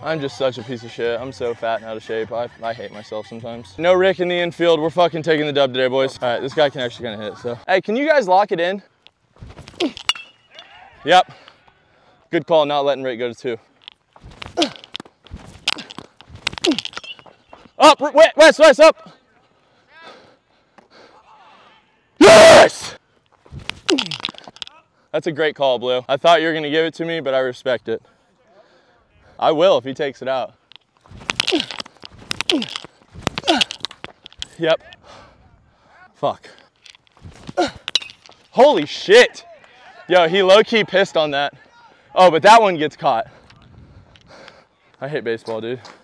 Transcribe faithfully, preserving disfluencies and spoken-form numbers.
I'm just such a piece of shit. I'm so fat and out of shape. I, I hate myself sometimes. No Rick in the infield. We're fucking taking the dub today, boys. All right, this guy can actually kind of hit, so. Hey, can you guys lock it in? Yep. Good call, not letting Rick go to two. Up, West, West, up. Yes! That's a great call, Blue. I thought you were gonna give it to me, but I respect it. I will if he takes it out. Yep. Fuck. Holy shit. Yo, he low-key pissed on that. Oh, but that one gets caught. I hate baseball, dude.